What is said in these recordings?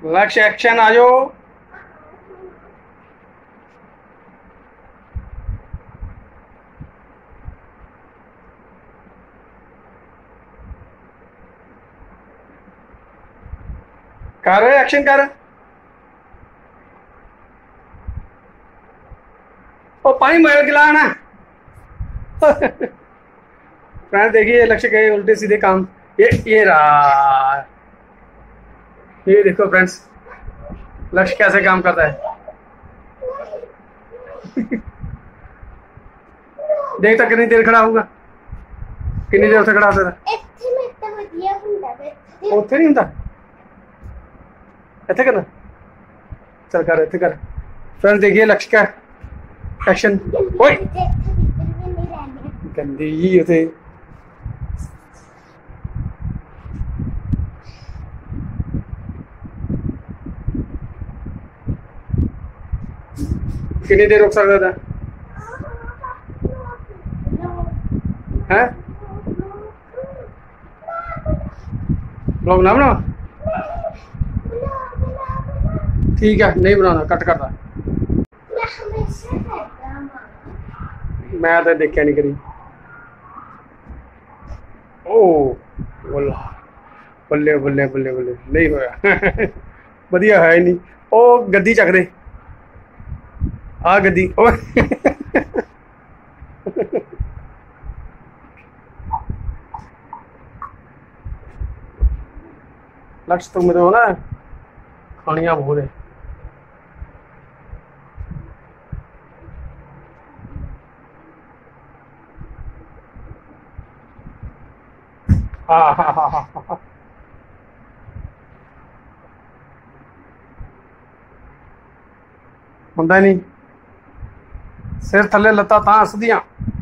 लक्ष्य एक्शन आ जाओ। कर एक्शन कर। ओ पानी मोबाइल गिलाना। फ्रेंड देखिए लक्ष्य के उल्टे सीधे काम। ये रहा। ये देखो फ्रेंड्स लक्ष्य कैसे काम करता है। देख तक कितनी देर खड़ा होगा। कितनी देर से खड़ा होता था। उत्थे नहीं होता। इत्थे करना। चल कर इत्थे कर। फ्रेंड्स देखिए लक्ष्य का एक्शन। ओए गंदी उसे। कितनी देर रुक सकता था हैं? ब्लॉग ना बनाओ। ठीक है नहीं बनाना कट करता। मैं तो देखा नहीं करी। ओ बल्ले बल्ले बल्ले बल्ले नहीं होया। बढ़िया है नहीं। ओ गद्दी चक दे। आ गद्दी ओ। लक्ष्य तुम तो ना खानिया बहुत है। हाँ हाँ हाँ हाँ होंदा नहीं। सिर थले लत्ता तां हसदियां।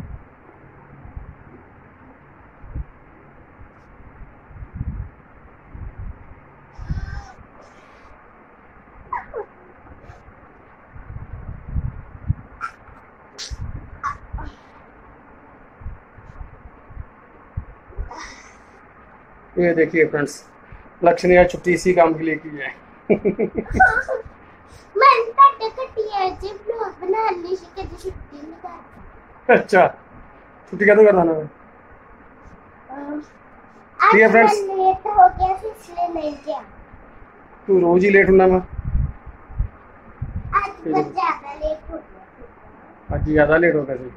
ये देखिए फ्रेंड्स लक्ष्य ने आज छुट्टी इसी काम के लिए की है। अच्छा छुट्टी कदों करना है? ठीक है फ्रेंड्स लेट हो गया इसलिए नहीं किया। तू रोज ही लेट होना मैं आज ज्यादा लेट हो गया। आज ज्यादा लेट हो गया।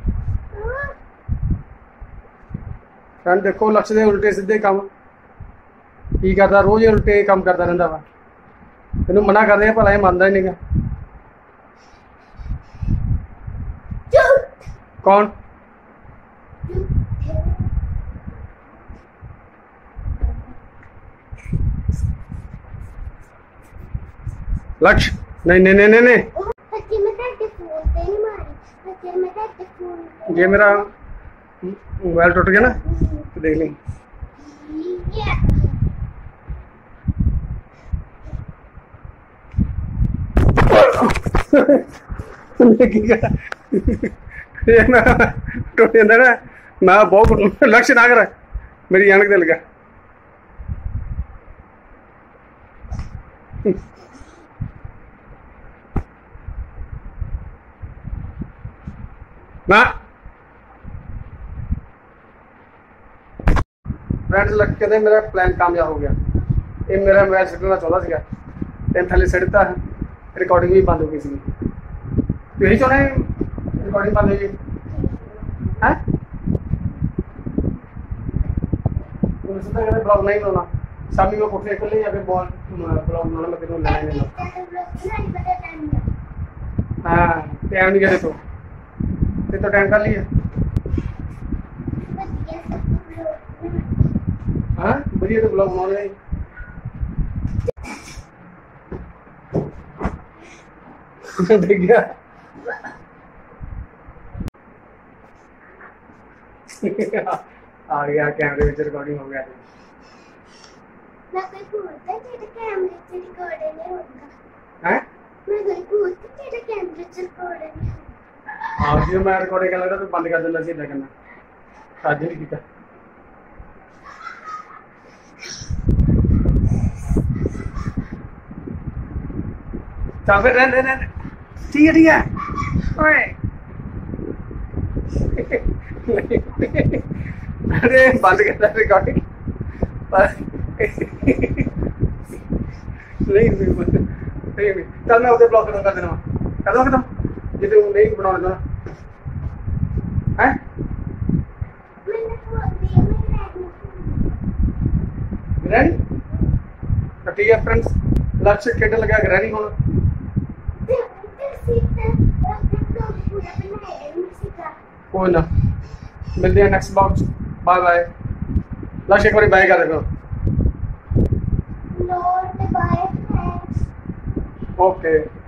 फ्रेंड देखो लक्ष्य दे उल्टे सीधे काम की करता। रोज ही उल्टे काम करता रहता वा। तेन मना कर रहे भला मानता ही नहीं। कौन लक्ष्य? नहीं नहीं नहीं नहीं नहीं। ये मेरा मोबाइल टूट गया ना तो देख लेंगे। टूट जाता ना मैं बहुत लक्ष्य ना कर मेरी अणक दिल गया। ना फ्रेंड्स लग कहते मेरा प्लान कामयाब हो गया। ये मेरा मोबाइल सटना चाहता सीगा तेन थले सड़ता है। रिकॉर्डिंग भी बंद हो गई सी। तू यही चाहना है रिकॉर्डिंग बंद हो गई है? सीधा कहते ब्लॉग नहीं बनाना। शामी को कोठे कर ले या फिर ब्लॉग बनाना मैं तेन लेना नहीं। हाँ टाइम नहीं कहते तो टाइम कर लिया। हाँ बढ़िया तो ब्लॉग बना रहे देख गया। आ गया कैमरे में रिकॉर्डिंग हो गया। मैं कोई बोलता तेरे कैमरे से रिकॉर्डिंग नहीं होगा। हैं? मैं कोई बोलता तेरे कैमरे से रिकॉर्डिंग। हाँ जी मैं रिकॉर्डिंग कर लगा तो बंद कर देना सीधा करना। आज नहीं किया। चल फिर रहने ठीक है ओए अरे बंद कर दे रिकॉर्डिंग नहीं चल मैं उधर ब्लॉक कर देना कर दो खत्म ये तो नहीं बनाना है मैंने बोल दिया मैं ग्रैनी तो ठीक है फ्रेंड्स लक्ष्य खेडन लगा ग्रैनी हुण कोई ना मिलते हैं नेक्स्ट ब्लॉग बाय बाय लक्ष्य एक बार बाय कर दो Lord, bye, friends. ओके